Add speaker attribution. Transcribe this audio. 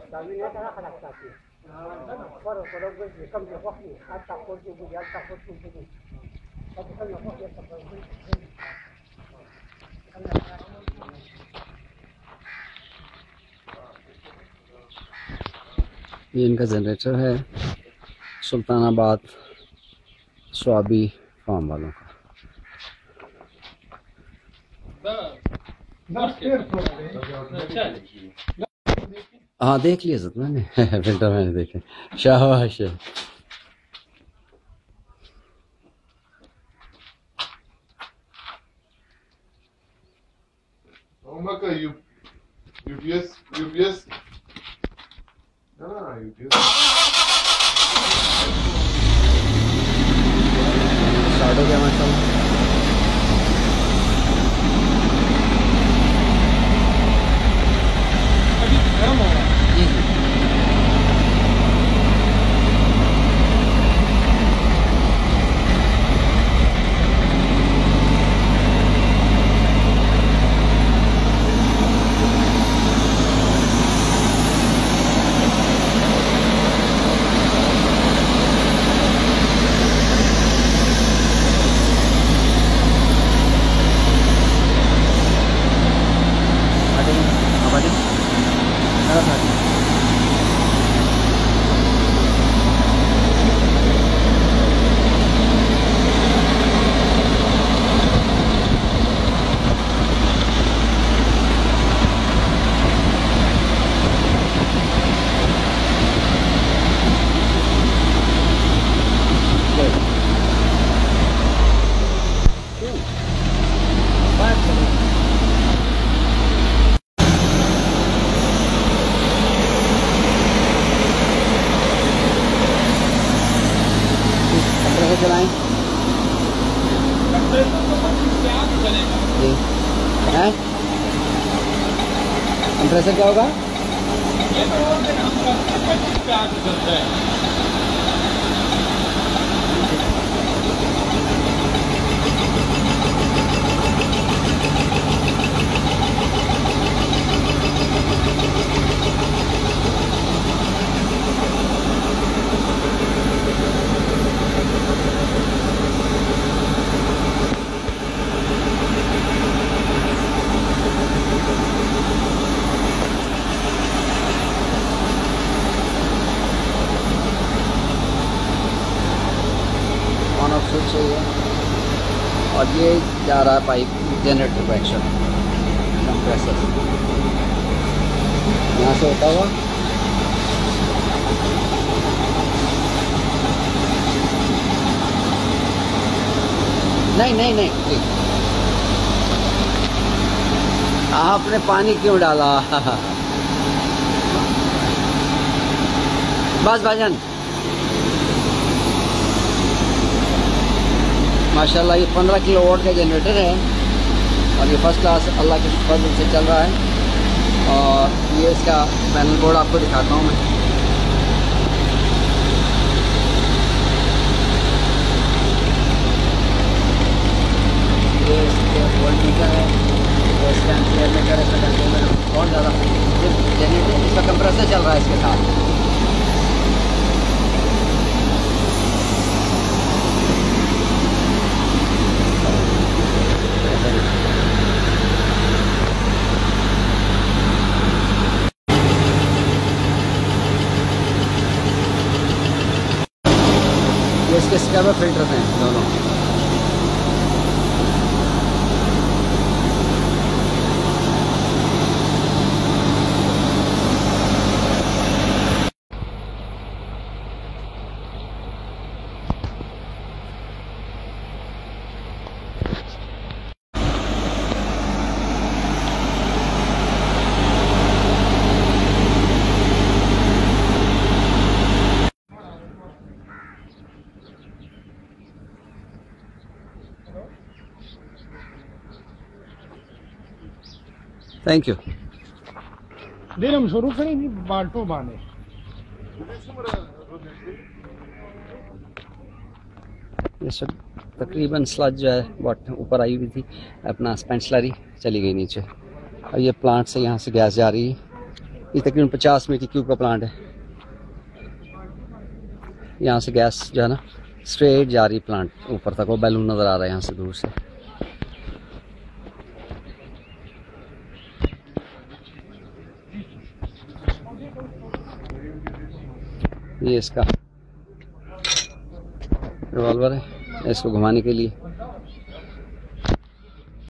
Speaker 1: ये इनका जनरेटर है, सुल्तानाबाद स्वाबी फार्म वालों का। हाँ देख लिया सर मैंने फिल्टर मैंने देखे। शाबाश है।
Speaker 2: UPS
Speaker 1: स्टार्ट हो गया माशाल्लाह। जी जी चलाएं कंप्रेसर क्या होगा? ऑन ऑफ स्विच है ये, और ये जा रहा है पाइप जनरेटर को एक्शन कंप्रेसर यहाँ से होता हुआ नहीं आपने पानी क्यों डाला? बस भाईजान माशाल्लाह ये 15 किलोवाट का जनरेटर है और ये फर्स्ट क्लास अल्लाह के फजल से चल रहा है। और ये इसका पैनल बोर्ड आपको दिखाता हूँ मैं। ये इसके वोल्ट मीटर है, एयर मीटर है, कंट्रोलर बहुत ज़्यादा जनरेटर, इसका कंप्रेसर चल रहा है इसके साथ। इसके स्क्रबर फिल्टर हैं दोनों। Thank you.
Speaker 3: हम शुरू करेंगे बाल्टो बाने।
Speaker 1: ये सब तकरीबन स्लज जो है बहुत ऊपर आई हुई थी, अपना स्पेंट स्लरी चली गई नीचे, और ये प्लांट से यहाँ से गैस जा रही है ये तकरीबन 50 मीटर क्यूब का प्लांट है। यहाँ से गैस जो है ना स्ट्रेट जा रही प्लांट ऊपर तक, वो बैलून नज़र आ रहा है यहाँ से दूर से। ये इसका रिवॉल्वर है, इसको घुमाने के लिए